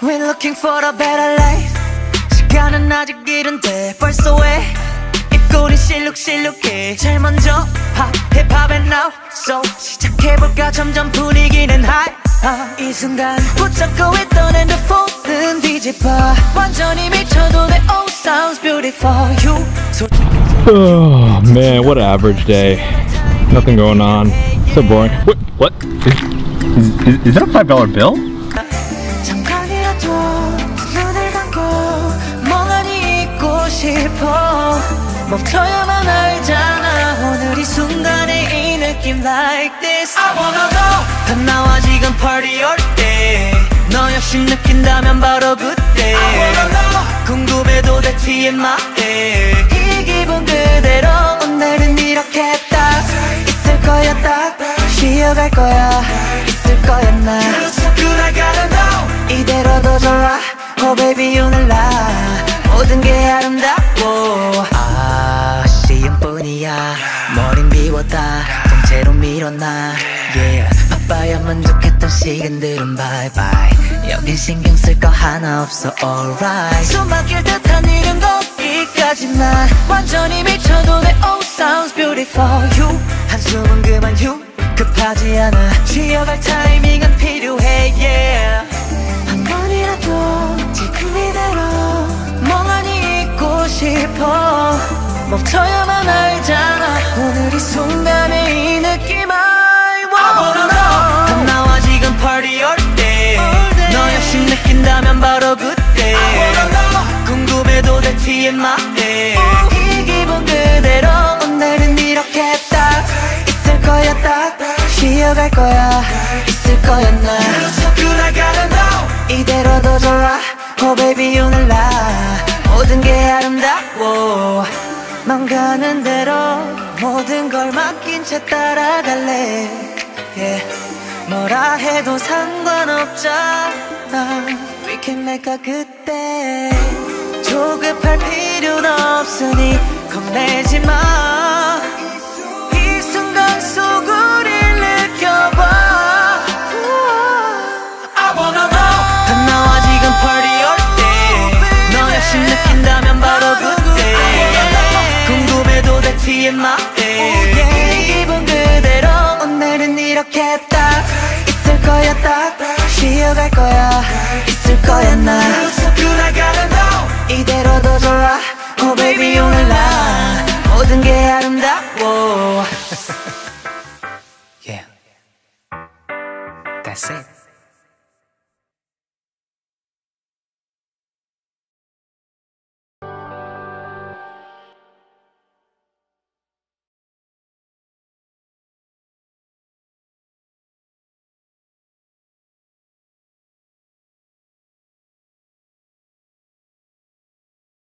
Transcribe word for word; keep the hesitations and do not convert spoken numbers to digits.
We're looking for a better life. 시간은 아직 이른데 벌써 왜 이 꼴이 실룩실룩해. 제일 먼저 팝, 힙합 and now So 시작해볼까 점점 분위기는 high. 아, 이 순간 붙잡고 있던 핸드폰은 뒤집어. 완전히 미쳐도 돼. Oh sounds beautiful you. Oh man, what an average day. Nothing going on. So boring. What? What? Is, is, is that a five dollar bill? 잠깐이라도 눈을 감고 멍하니 있고 싶어. 멈춰야만 알잖아 오늘 이 순간의 이 느낌 like this. I wanna know. 다 나와 지금 party 올 때 너 역시 느낀다면 바로 그때. I wanna know. 궁금해도 돼 티엠아이. 이 기분 그대로 오늘은 이렇게 딱 있을 거야. 딱 쉬어갈 거야. 있을 거야 나. 그래서 그래 gotta know. 이대로도 좋아. Oh baby 오늘 나 모든 게 아름다워. 아 시음뿐이야. 머린 비웠다 통째로 밀어놔. Yeah 바빠야 만족했던 시간들은 bye bye. 여긴 신경 쓸 거 하나 없어 alright. 숨 막힐 듯한 이른 거기까지만 완전히 미쳐도 돼. Oh sounds beautiful you. 한숨은 그만 you. 급하지 않아. 쉬어갈 타이밍은 필요해 yeah. 한 번이라도 지금 이대로 멍하니 있고 싶어. 멈춰야만 알잖아 오늘 이 순간의 이 느낌. I wanna know. 다 나와 지금 party 올 때 너 역시 느낀다면 바로 그때. I wanna know. 궁금해도 돼 티엠아이. 이 기분 그대로 오늘은 이렇게 딱 있을 거야. 딱 쉬어갈 거야. 있을 거야 나. 그래서 그래 gotta know. 이대로도 좋아. Oh baby 오늘 나 모든 게 아름다워. 맘 가는 대로 모든 걸 맡긴 채 따라갈래 yeah. 뭐라 해도 상관없잖아. We can make a good day. 조급할 필요는 없으니 겁내지 마. 이 순간 속으를 느껴봐. I wanna know. 다 나와 지금 party 올 때 너 역시 느낀다면 바로 그때. 궁금해도 돼 티엠아이. 이 기분 그대로 오늘은 이렇게 딱 있을 거야. 딱 쉬어갈 거야. 있을 거야 나. 그래서 그래 gotta know. 이대로도 좋아. Oh baby 오늘 나 모든 게 아름다워.